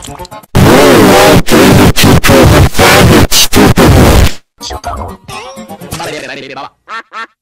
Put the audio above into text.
Why do people have it stupidly? Shut up.